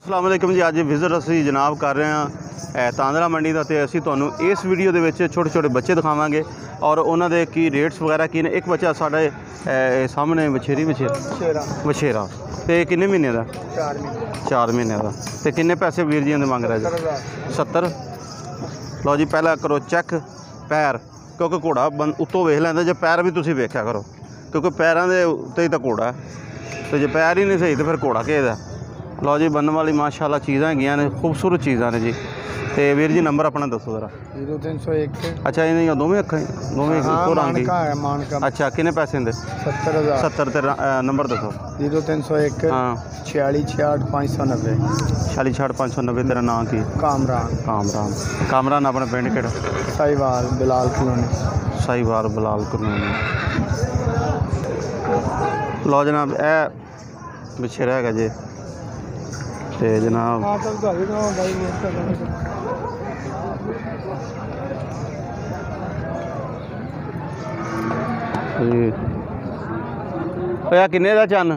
अस्सलाम वालेकुम जी। अज विजिट असी जनाब कर रहे हैं तांदरा मंडी का, तो असी तुहानू इस वीडियो के छोटे छोटे बच्चे दिखावांगे और उन्होंने की रेट्स वगैरह की ने। एक बच्चा साढ़े सामने वछेरा तो किन्ने महीने का? 4 महीने का। तो किन्ने पैसे वीर जी मंग रहे जी? 70। लो जी, पहला करो चैक पैर, क्योंकि घोड़ा उत्तों वेख लैंदा, जो पैर भी तुसीं वेख्या करो, क्योंकि पैरों के उत्ते ही तो घोड़ा है, तो जो पैर ही नहीं सही तो फिर घोड़ा किहदा। लो जी, बनने वाली माशाल्लाह चीज़ां हैगियां ने, खूबसूरत चीज़ां ने जी। तो वीर जी नंबर अपना दसो जरा। 0301। अच्छा, इन्हें दोवें अक्खां दोवें इक्को रंग दी? अच्छा, किन्ने पैसे दे? 70,000। 70। ते नंबर दसो। 0301। हाँ 4666 590। 4666 590। तेरा नाम की? कामरान। कामरान अपना पिंड केड़ा? साहिवाल बिलाल कलोनी। साहिवाल बिलाल कलोनी। लो जनाब, ए बछेरा है जी। तो जनाब होया किन्ने दा चन्न?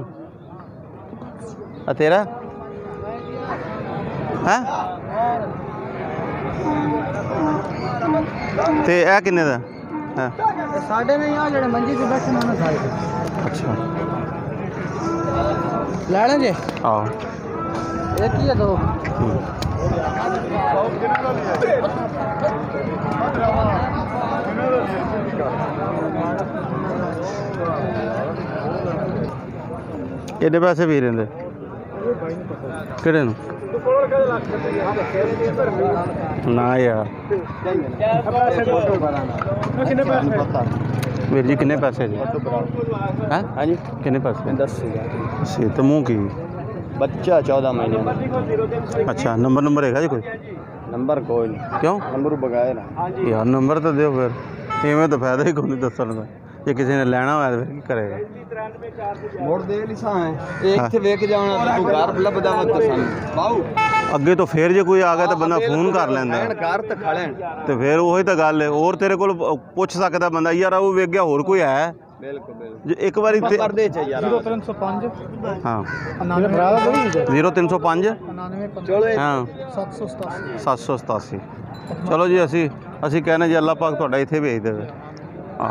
तेरा है? ते ए किन्ने दा है? साढ़े में यहाँ जड़े मंजी से बैठे ना सारे। अच्छा, लेना जी? हाँ, एक ही है दो। किन्ने पैसे भी रेंदे किहड़े नूं? ना यार वीर जी किन्ने पैसे जी? हैं? हाँ जी, किन्ने पैसे? 10। तो मूँह की बच्चा 14 महीने में। अच्छा, नंबर है जी कोई? नंबर कोई नहीं। क्यों? नंबर बगाए ना यार, नंबर तो दो फिर, इवें तो फायदा ही कोई नहीं दसन का। जे किसी ने लेना होया तो फिर की करेगा? मोड़ दे लिसा है एक थे वेख जाना, तू घर लभदा वक्त सन बाऊ अगे तो फिर जो कोई आ गया तो बंदा फोन कर लैंदा, घर तो खड़े तो फिर वही तो गल है। और तेरे को पुछ सकता बंदा, यार वो वेख गया होर कोई है? बिल्कुल एक बारी 0305। हाँ 0305 हाँ 787। चलो जी, असी कहने जी अल्लाह पाक तुहाडा इत्थे भेज देवे। हाँ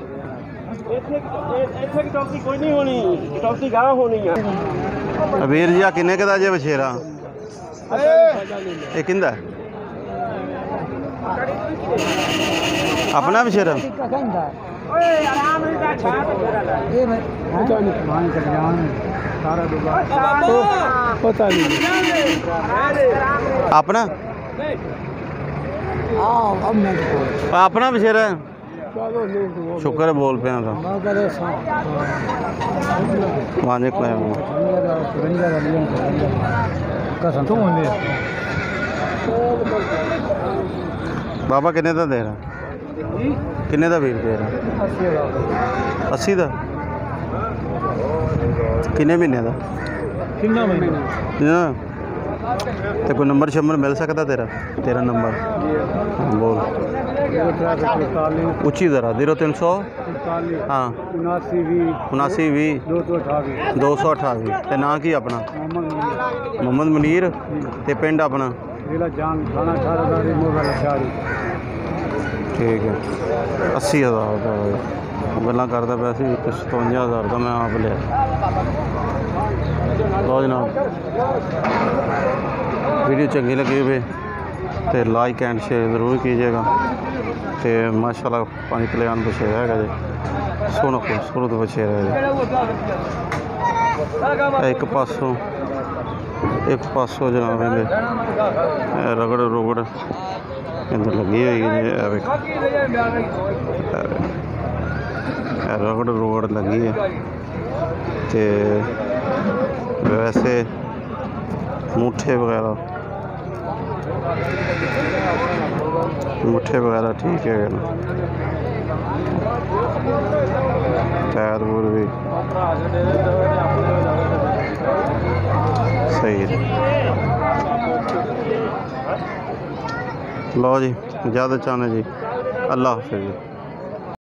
वीर जी, आ किन्ने क दा जे बछेरा? ये किंदा है? अपना बछेरा? पता नहीं अपना अपना बछेरा? शुक्र है बोल पे बाबा किन्ने दा दे रहा? किन्ने दा वीर दे रहा? 80 दा। किन्ने महीने दा? तो कोई नंबर शंबर मिल सकता तेरा नंबर बोल उची ज़रा। 0300 हाँ 79 20 228। तो ना की अपना? मोहम्मद मुनीर। ते पिंड अपना? ठीक है। 80,000 का गल्लां करदा पिया सी, 57,000 का मैं आप लिया। लो जनाब, वीडियो चंगी लगी हुई तो लाइक एंड शेयर ज़रूर कीजिएगा। तो माशाल्लाह 5 किलो बछेरा है जी, सोहना खूबसूरत बछेरा है। एक पासों जनाब रगड़ रुगड़ इधर लगी हुई है, रगड़ रुगड़ लगी है। तो वैसे मुठे वगैरह ठीक है ना, पैर वूर भी सही है। लो जी, ज़्यादा चाहने जी, अल्लाह हाफ़िज़ जी।